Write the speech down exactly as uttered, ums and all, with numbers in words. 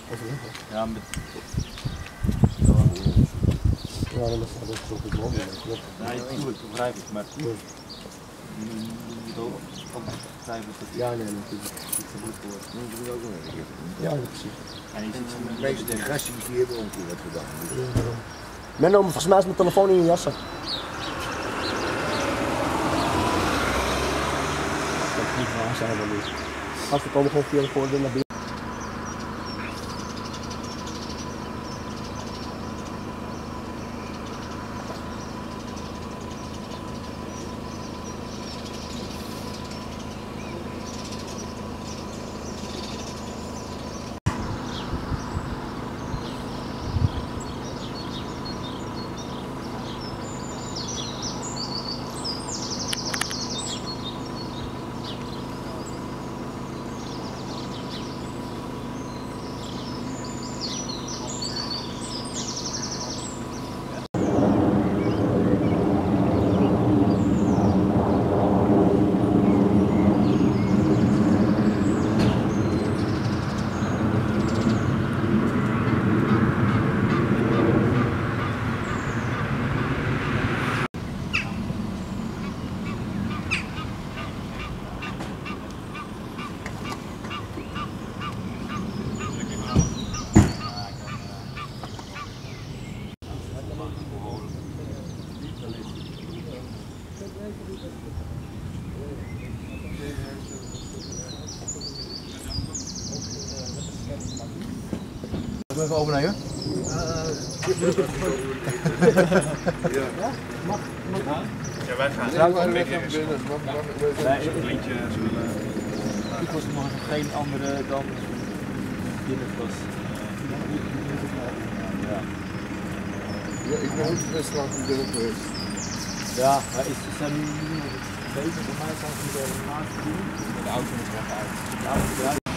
Ja, met... Ja, dan is dat zo goed mogelijk. Ja, natuurlijk, begrijp ik, maar... Je moet ook begrijpen dat... Ja, nee, natuurlijk. Dat moet ik ook nog een keer. Ja, precies. En je ziet De meeste gastjes die hebben ook een keer wat gedaan. Menno, volgens mij is mijn telefoon in je jassen. Dat is niet waar zijn we niet. Als we komen gewoon via de voordeur naar binnen. Doe even overnemen. Ja, mag. Ja, wij gaan. Ja, wij gaan binnen. Een liedje zullen. Ik was nog geen andere dan binnen was. Ja. Ja, ik ben ook best lang in binnen geweest. Ja, maar is, ze zijn nu bezig. Bij mij zijn ze nu de laatste doen. De auto moet er even uit. De auto eruit.